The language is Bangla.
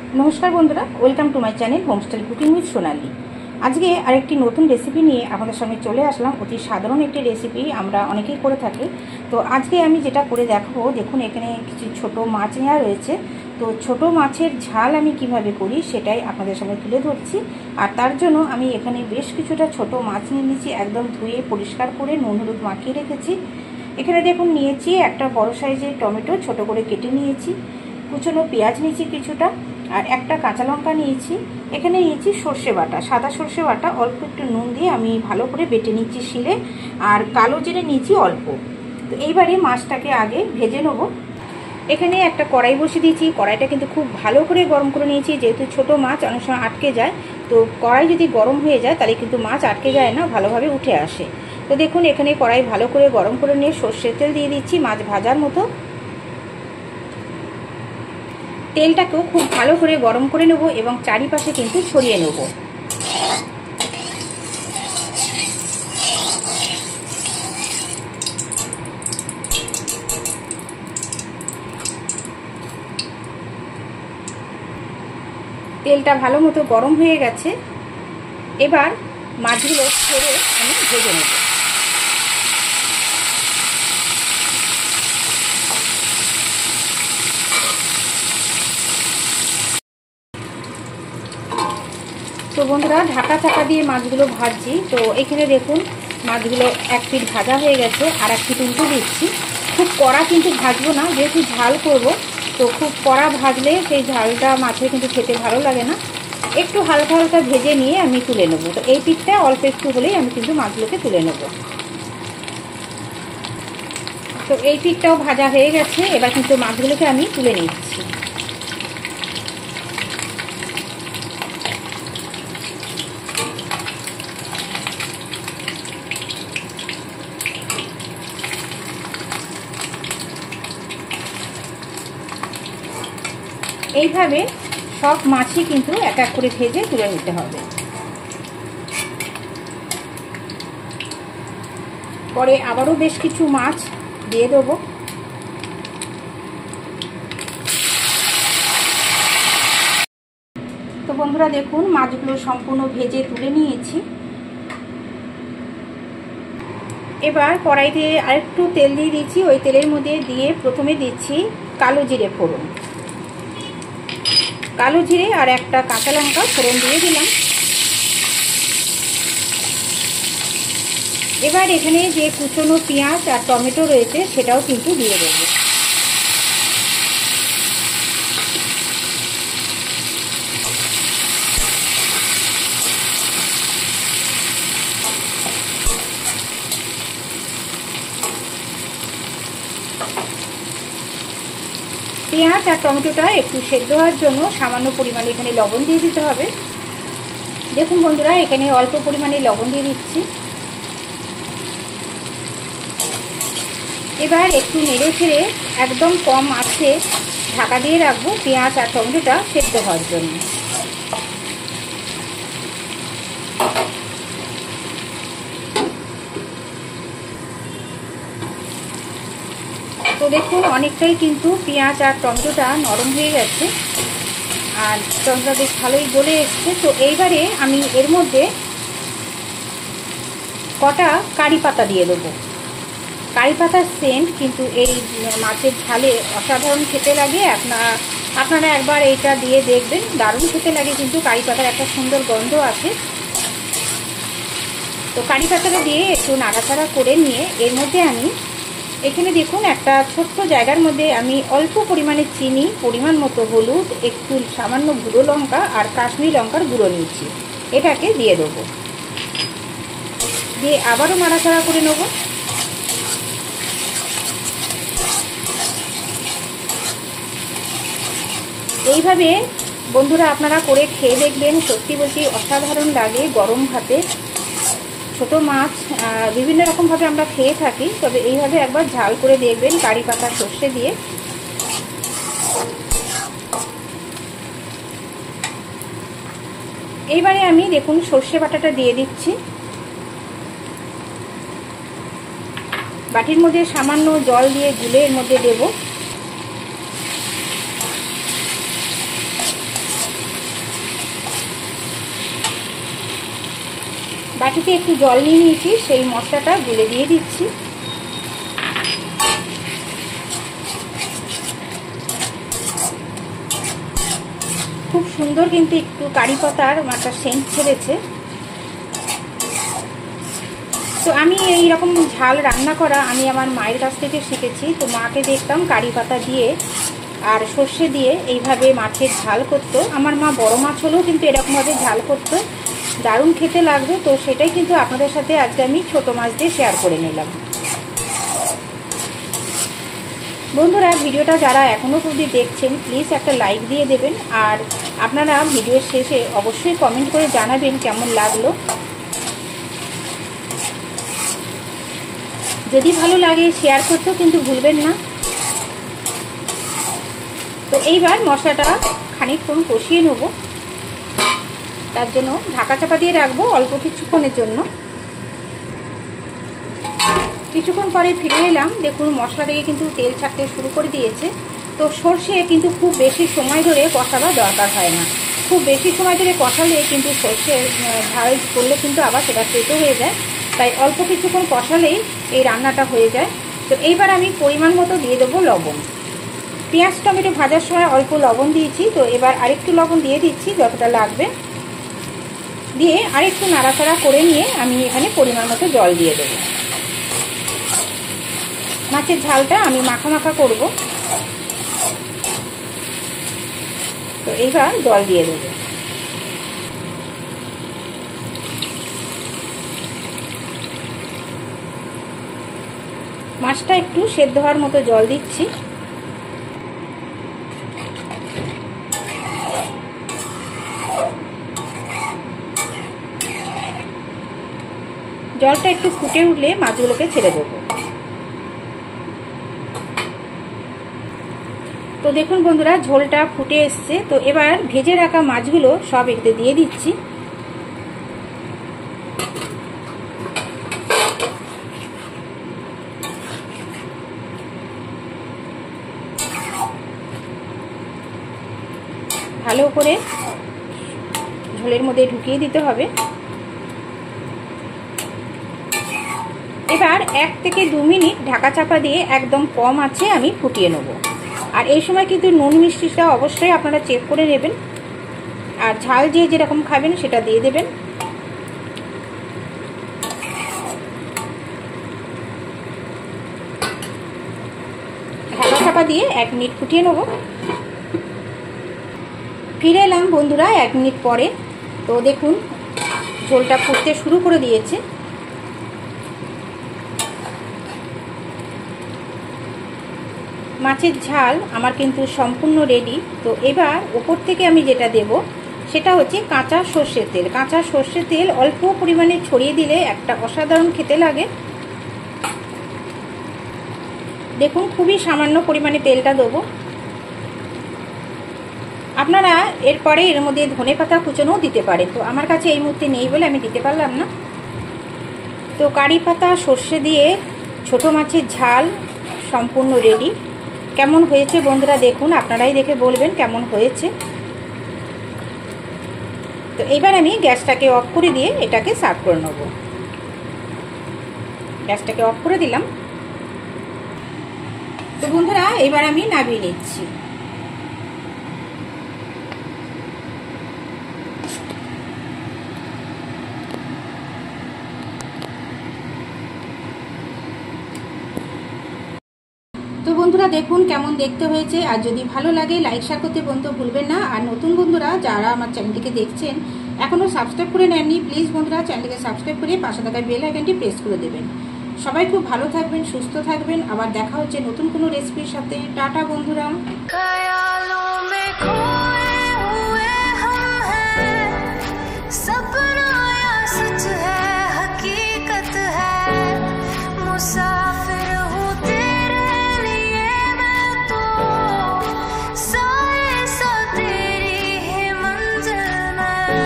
नमस्कार बंधुरा welcome to my channel homestyle cooking with Sonali. आज के आरेकटी नतून रेसिपि निये आपनादेर सामने चले आसलाम। अति साधारण एकटी रेसिपि आमरा अनेकेई करे थाकि। तो आज के आमी जेटा करे देखाबो, देखुन एखाने किछु छोटो माछ नेওয়া रयेछे। तो छोटो माछेर झाल आमी किभाबे करी सेटाई आपनादेर सामने तुले धरछि। आर तार जोन्नो आमी एखाने बेश किछुटा छोटो माछ निये निয়েছি, एकदम धुए परिष्कार करे नुन हलुद माखिয়ে रेखेछि। एखाने देखुन निয়েছি একটা বড় সাইজের টমেটো ছোট করে কেটে নিয়েছি, কুচনো পেঁয়াজ নিয়েছি কিছুটা, আর একটা কাঁচা লঙ্কা নিয়েছি। এখানে নিয়েছি সরষে বাটা, সাদা সরষে বাটা, অল্প একটু নুন দিয়ে আমি ভালো করে বেটে নিচ্ছি শিলে। আর কালো জিরে নিয়েছি অল্প। তো এইবারে মাছটাকে আগে ভেজে নেব। এখানে একটা কড়াই বসিয়ে দিয়েছি। কড়াইটা কিন্তু খুব ভালো করে গরম করে নিয়েছি, যেহেতু ছোট মাছ অনেক সময় আটকে যায়। তো কড়াই যদি গরম হয়ে যায় তাহলে কিন্তু মাছ আটকে যায় না, ভালোভাবে উঠে আসে। তো দেখুন এখানে কড়াই ভালো করে গরম করে নিয়ে সরষের তেল দিয়ে দিচ্ছি মাছ ভাজার মতো। তেলটাকেও খুব ভালো করে গরম করে নেব এবং চারিপাশে কিন্তু ছড়িয়ে নেব। তেলটা ভালো মতো গরম হয়ে গেছে। এবার মাছগুলো ছেড়ে আমি ভেজে নেব। তো বন্ধুরা ঢাকা চাকা দিয়ে মাছগুলো ভাজছি। তো এখানে দেখুন মাছগুলো এক পিঠ ভাজা হয়ে গেছে, আর এক পিঠ উল্টে দিচ্ছি। খুব কড়া কিন্তু ভাজবো না, যেহেতু ঝাল করব। তো খুব কড়া ভাজলে সেই ঝালটা মাছের কিন্তু খেতে ভালো লাগে না। একটু হালকা হালকা ভেজে নিয়ে আমি তুলে নেব। তো এই পিঠটা অল্প একটু হলেই আমি কিন্তু মাছগুলোকে তুলে নেব। তো এই পিঠটাও ভাজা হয়ে গেছে, এবার কিন্তু মাছগুলোকে আমি তুলে নিচ্ছি। এইভাবে সব মাছই কিন্তু এক এক করে ভেজে তুলে নিতে হবে। পরে আবারও বেশ কিছু মাছ দিয়ে দেবো। তো বন্ধুরা দেখুন মাছগুলো সম্পূর্ণ ভেজে তুলে নিয়েছি। এবার কড়াইতে আরেকটু তেল দিয়ে দিচ্ছি। ওই তেলের মধ্যে দিয়ে প্রথমে দিচ্ছি কালো জিরে ফোড়ন, কালো জিরে আর একটা কাঁচা লঙ্কা ফোড়ন দিয়ে দিলাম। এবার এখানে যে কুচনো পেঁয়াজ আর টমেটো রয়েছে সেটাও কিন্তু দিয়ে দেবো। পেঁয়াজ আর টমেটোটা একটু সেদ্ধ হওয়ার জন্য সামান্য পরিমাণে এখানে লবণ দিয়ে দিতে হবে। দেখুন বন্ধুরা এখানে অল্প পরিমাণে লবণ দিয়ে দিচ্ছি। এবার একটু নেড়ে ছেড়ে একদম কম আঁচে ঢাকা দিয়ে রাখবো পেঁয়াজ আর টমেটোটা সেদ্ধ হওয়ার জন্য। তো দেখুন অনেকটাই কিন্তু পেঁয়াজ আর টমেটোটা নরম হয়ে গেছে, আর টমেটোটা বেশ ভালোই গলে এসছে। তো এইবারে আমি এর মধ্যে কটা কারি পাতা দিয়ে দেবো। কারি পাতার সেন্ট কিন্তু এই মাছের ঝালে অসাধারণ খেতে লাগে। আপনারা একবার এইটা দিয়ে দেখবেন, দারুণ খেতে লাগে। কিন্তু কারি পাতার একটা সুন্দর গন্ধ আছে। তো কারি পাতাটা দিয়ে একটু নাড়াচাড়া করে নিয়ে এর মধ্যে আমি এখানে দেখুন একটা ছোট্ট জায়গার মধ্যে আমি অল্প পরিমাণে চিনি, পরিমাণ মতো হলুদ, একটু সামান্য গুঁড়ো লঙ্কা আর কাশ্মীরি লঙ্কার গুঁড়ো নিয়েছি, এটাকে দিয়ে দেবো। দিয়ে আবারও নাড়াচাড়া করে নেব। এইভাবে বন্ধুরা আপনারা করে খেয়ে দেখবেন, সত্যি বলছি অসাধারণ লাগে। গরম ভাতে ছোট মাছ বিভিন্ন রকমভাবে আমরা খেয়ে থাকি, তবে এইভাবে একবার ঝাল করে দেখবেন কারি পাতা সর্ষে দিয়ে। এইবারে আমি দেখুন সর্ষে বাটাটা দিয়ে দিচ্ছি। বাটির মধ্যে সামান্য জল দিয়ে গুলে এর মধ্যে দেব। বাটিতে একটু জল নিয়ে নিয়েছি, সেই মশলাটা গুলে দিয়ে দিচ্ছি। খুব সুন্দর কিন্তু একটু কারি পাতার একটা সেন্ট ছেড়েছে। তো আমি এইরকম ঝাল রান্না করা আমি আমার মায়ের কাছ থেকে শিখেছি। তো মাকে দেখতাম কারি পাতা দিয়ে আর সর্ষে দিয়ে এইভাবে মাছের ঝাল করতো। আমার মা বড় মাছ হলেও কিন্তু এরকমভাবে ঝাল করতো, দারুণ খেতে লাগবে। তো সেটাই কিন্তু আপনাদের সাথে আজকে আমি ছোট মাছ দিয়ে শেয়ার করে নিলাম। বন্ধুরা, ভিডিওটা যারা এখনও অবধি দেখছেন প্লিজ একটা লাইক দিয়ে দেবেন, আর আপনারা ভিডিওর শেষে অবশ্যই কমেন্ট করে জানাবেন কেমন লাগলো। যদি ভালো লাগে শেয়ার করতেও কিন্তু ভুলবেন না। তো এইবার মশলাটা খানিকক্ষণ কষিয়ে নেব, তার জন্য ঢাকা চাপা দিয়ে রাখবো অল্প কিছুক্ষণের জন্য। কিছুক্ষণ পরে ফিরে এলাম, দেখুন মশলা থেকে কিন্তু তেল ছাড়তে শুরু করে দিয়েছে। তো সর্ষে কিন্তু খুব বেশি সময় ধরে কষাবার দরকার হয় না। খুব বেশি সময় ধরে কষালে কিন্তু সর্ষের ঝাল করলে কিন্তু আবার সেটা তেতো হয়ে যায়, তাই অল্প কিছুক্ষণ কষালেই এই রান্নাটা হয়ে যায়। তো এইবার আমি পরিমাণ মতো দিয়ে দেবো লবণ। পেঁয়াজ টমেটো ভাজার সময় অল্প লবণ দিয়েছি, তো এবার আরেকটু লবণ দিয়ে দিচ্ছি যতটা লাগবে, দিয়ে আরেকটু নাড়াচাড়া করে নিয়ে আমি এখানে পরিমাণ মতো জল দিয়ে দেবো। মাছের ঝালটা আমি মাখা মাখা করব, তো এইবার জল দিয়ে দেবো। মাছটা একটু সেদ্ধ হওয়ার মতো জল দিচ্ছি। জলটা একটু ফুটে উঠলে মাছগুলোকে ছেড়ে দেবো। তো দেখুন বন্ধুরা, ঝোলটা ফুটে এসছে। তো এবার ভেজে রাখা মাছগুলো সব এতে দিয়ে দিচ্ছি। ভালো করে ঝোলের মধ্যে ঢুকিয়ে দিতে হবে। এবার 1 থেকে 2 মিনিট ঢাকা চাপা দিয়ে একদম কম আঁচে আমি ফুটিয়ে নেব। আর এই সময় কিন্তু নুন মিষ্টিটা অবশ্যই আপনারা চেক করে নেবেন, আর ঝাল যে যেরকম খাবেন সেটা দিয়ে দেবেন। ঢাকা চাপা দিয়ে 1 মিনিট ফুটিয়ে নেব। ফিরে এলাম বন্ধুরা 1 মিনিট পরে। তো দেখুন ঝোলটা ফুটতে শুরু করে দিয়েছে। মাছের ঝাল আমার কিন্তু সম্পূর্ণ রেডি। তো এবার উপর থেকে আমি যেটা দেব সেটা হচ্ছে কাঁচা সর্ষের তেল। কাঁচা সর্ষের তেল অল্প পরিমাণে ছড়িয়ে দিলে একটা অসাধারণ খেতে লাগে। দেখুন খুবই সামান্য পরিমাণে তেলটা দেবো। আপনারা এরপরে এর মধ্যে ধনেপাতা কুচোনোও দিতে পারেন, তো আমার কাছে এই মুহূর্তে নেই বলে আমি দিতে পারলাম না। তো কারি পাতা সর্ষে দিয়ে ছোট মাছের ঝাল সম্পূর্ণ রেডি। কেমন হয়েছে বন্ধুরা দেখুন, আপনারাই দেখে বলবেন কেমন হয়েছে। তো এবার আমি গ্যাসটাকে অফ করে দিয়ে এটাকে সার্ভ করে নেব। গ্যাসটাকে অফ করে দিলাম। তো বন্ধুরা এবার আমি নামিয়ে নিচ্ছি। তো বন্ধুরা দেখুন কেমন দেখতে হয়েছে, আর যদি ভালো লাগে লাইক শেয়ার করতে বন্ধু ভুলবেন না। আর নতুন বন্ধুরা যারা আমার চ্যানেলটিকে দেখছেন এখনো সাবস্ক্রাইব করে নেননি, প্লিজ বন্ধুরা চ্যানেলটিকে সাবস্ক্রাইব করে পাশে থাকা বেল আইকনটি প্রেস করে দেবেন। সবাই খুব ভালো থাকবেন, সুস্থ থাকবেন। আবার দেখা হচ্ছে নতুন কোনো রেসিপির সাথে। টাটা বন্ধুরা।